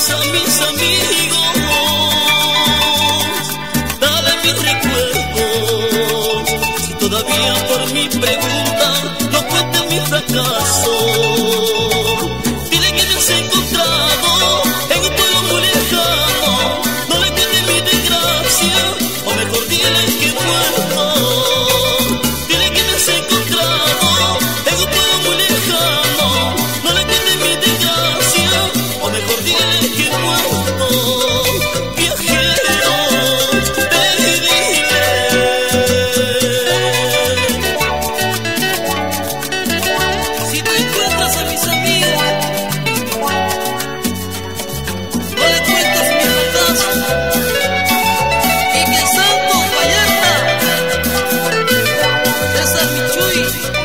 a mis amigos, dale mis recuerdos. Si todavía por mi pregunta no cuenten mi fracaso, dile que me has encontrado en un pueblo muy lejano. No le cuentes mi desgracia, o mejor dile que he muerto. Dile que me has encontrado en un pueblo muy lejano. No le cuentes mi desgracia, o mejor dile que he muerto. Viajero, ve y dile. Si tú encuentras a mis amigos, no le cuentas mi fracaso. Y que Santo Vallarta, César Michuy,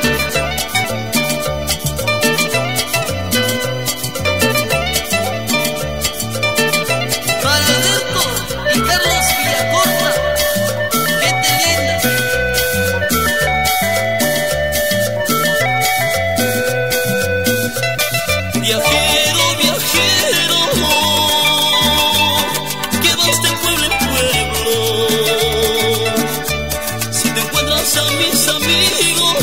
para Alberto y Carlos Villacorta, gente linda. Viajero, viajero, que vas de pueblo en pueblo. Si te encuentras a mis amigos,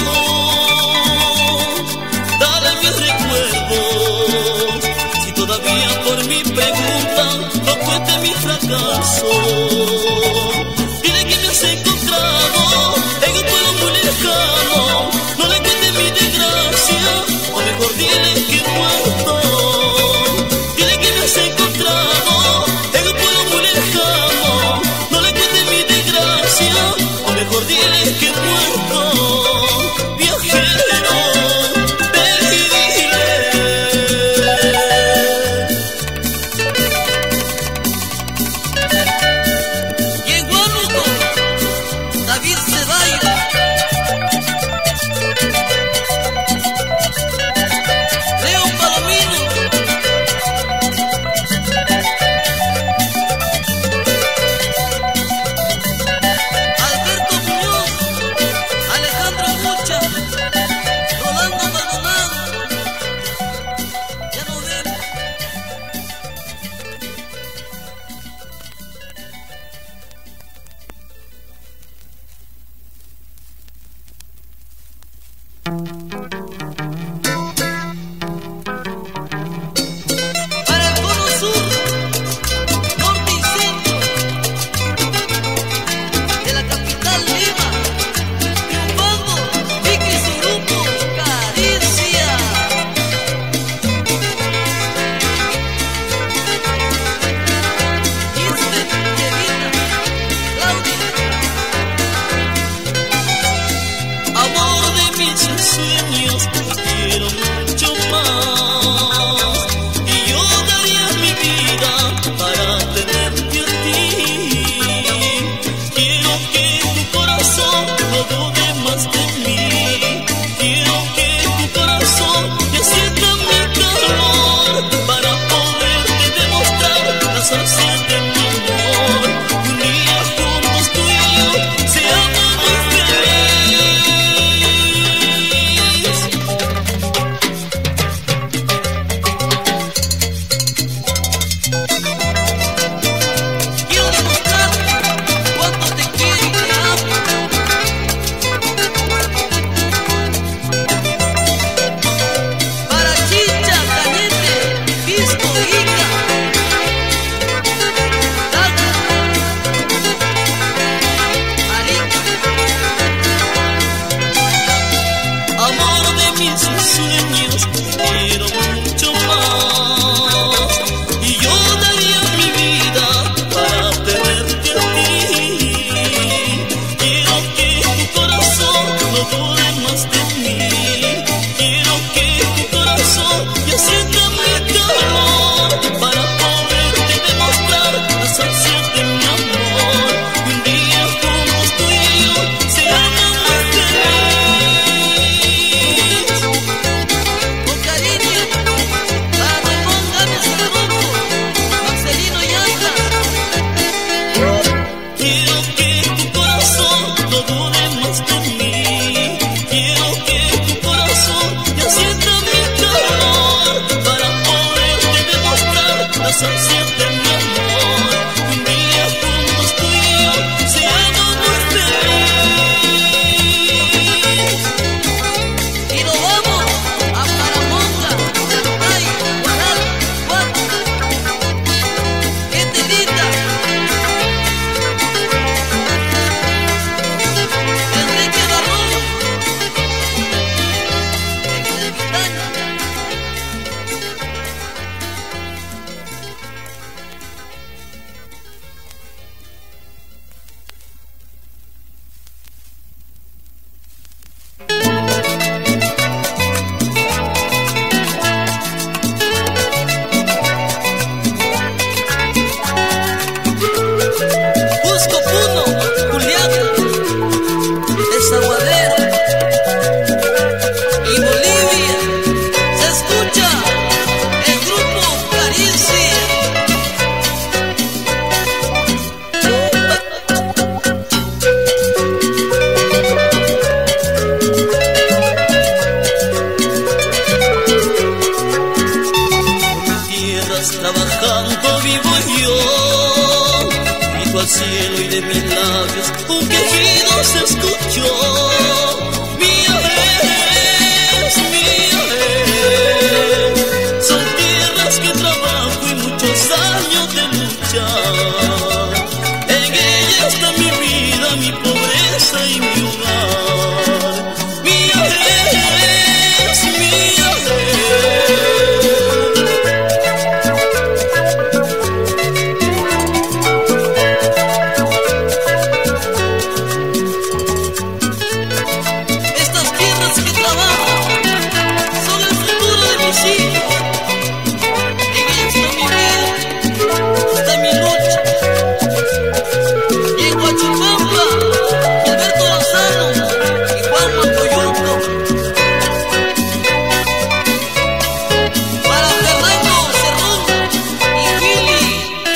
dale mis recuerdos. Si todavía por mi pregunta no cuente mi fracaso, dile que me has encontrado en un pueblo muy lejano. No le cuentes mi desgracia, o mejor dile que he muerto. Dile que me has encontrado en un pueblo muy lejano. No le cuentes mi desgracia, o mejor dile que he muerto. Viajero, ve y dile. Y en Huánuco, David Ceballos, Leo Palomino, Alberto Muñoz, Alejandro Mucha, Rolando Maldonado. Ya nos vemos. Para el cono sur, norte y centro de la capital Lima, triunfando Vicky y su grupo Caricia. Instant, Evita, Claudia. Amor de mis sueños, te quiero mucho más. Y yo daría mi vida para tenerte a ti. Quiero que tu corazón no dude más de mí. Quiero que tu corazón ya sienta mi calor, para poderte demostrar la saciedad de mi amor. Y un día juntos tú y yo seamos muy felices. Quiero demostrar cuánto te quiero y te amo. Para Chicha, Cañete, Pisco, Ica, Tata, Arica. Amor de mis sueños, te quiero mucho más. Y yo daría mi vida para tenerte a ti. Quiero que tu corazón no dude más de mí. Quiero que tu corazón ya sienta mi calor, saciarte mi amor. Un día juntos tú y yo seamos muy felices. Y nos vamos a Paramonga, ay, Guaral, Guapo, gente linda. Enrique Barrón, Excelvitaña. Cusco, Puno, Julián, Desaguadero y Bolivia. Se escucha el grupo Caricia. Tierras trabajando vivo yo, grito al cielo y de mis labios un quejido se escuchó. Mía es, son tierras que trabajo y muchos años de luchar. En ella está mi vida, mi pobreza y mi hogar. Mía es, mía es. Estas tierras que trabajan son el futuro de mis hijos. En ellas está mi vida, está mi lucha. Y en Huachupampa, Gilberto Lozano y Juan Coyuco. Para Fernando Cerrón y Willy.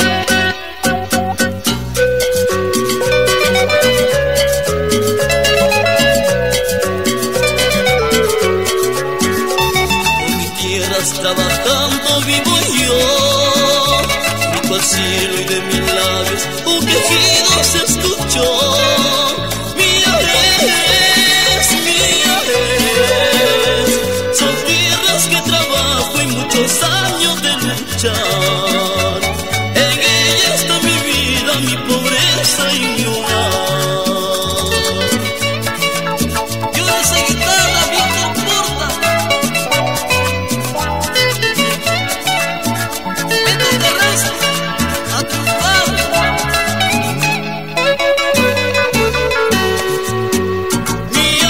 En mis tierras trabajando vivo yo, grito al cielo y de mis labios un quejido se escuchó. Mía es, son tierras que trabajo y muchos años de luchar. En ella está mi vida, mi pobreza y mi hogar. Yo en esa guitarra, Víctor Porta. Beto Carrasco, a triunfar. Mía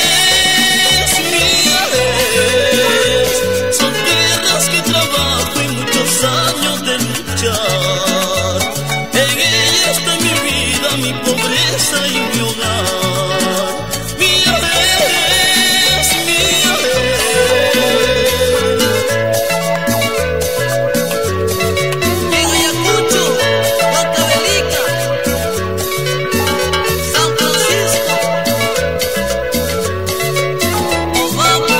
es, son tierras que trabajo y muchos años de luchar. En ella está mi vida, mi pobreza y mi hogar. Mía es, mía En Ayacucho, Huancavelica, San Francisco, Obama,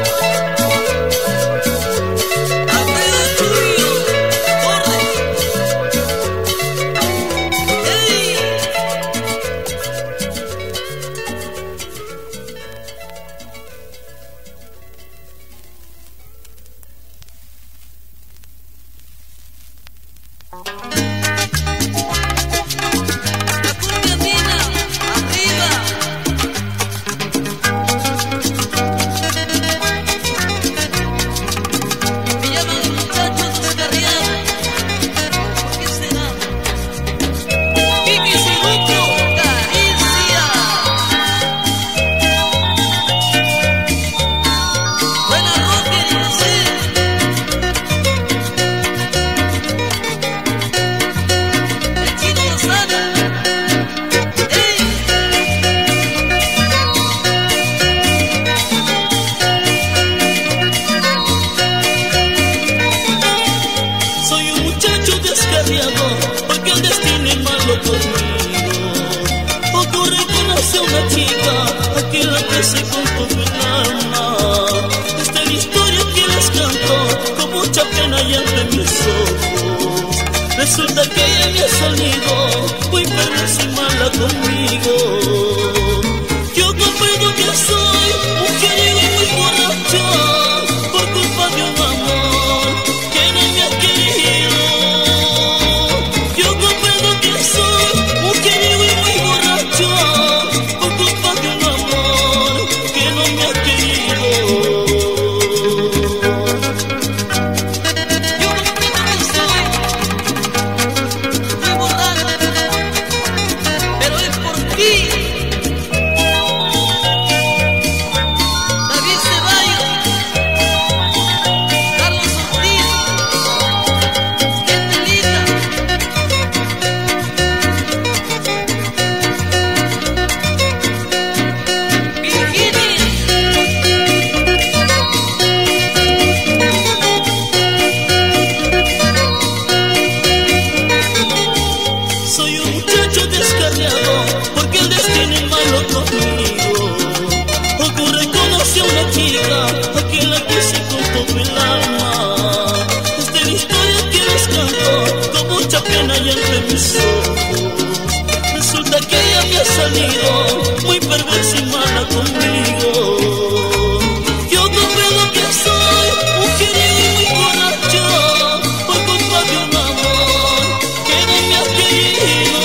Alfredo Chuyo, Torres. ¡Ey! La cumbia andina, arriba. Me llaman los muchachos descarriados. ¿Por qué será? Vivi Siruco, Caricia. Buena Roque y José. El Chino Lozano. ¡Ey! soy un muchacho descarriado, porque el destino es malo conmigo. Ocurre conocer a una chica, aquella que se contó mi alma. Esta es la historia que les canto, con mucha pena y ante mis ojos. Resulta que ella me ha salido muy perversa y mala conmigo. Yo comprendo que soy mujeriego y muy borracho por culpa de un amor que no me ha querido. Yo comprendo que soy mujeriego y muy borracho por culpa de un amor que no me ha querido. Porque el destino es malo conmigo. Ocurre conocí a una chica a quien la quise con todo el alma. Esta es la historia que les canto con mucha pena y entre mis ojos. Resulta que ella me ha salido muy perversa y mala conmigo. Yo comprendo que soy mujeriego y muy borracho por culpa de un amor que no me ha querido.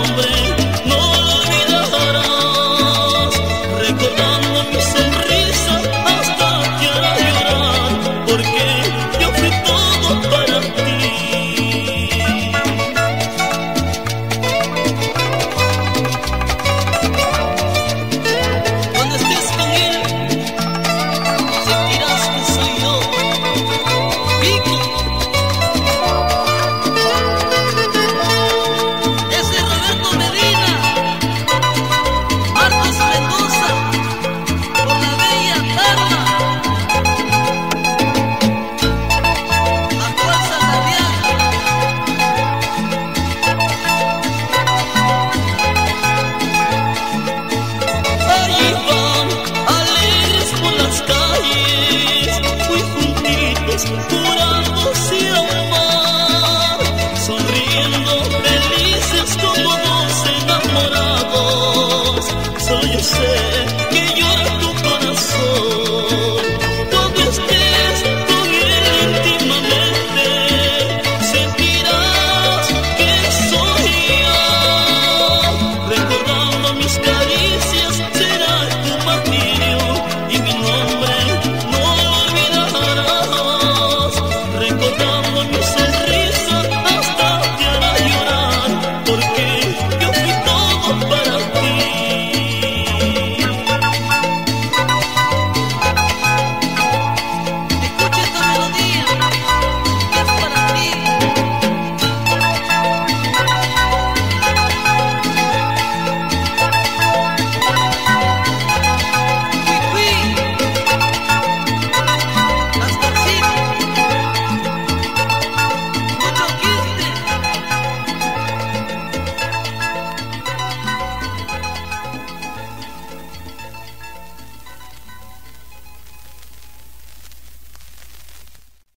nombre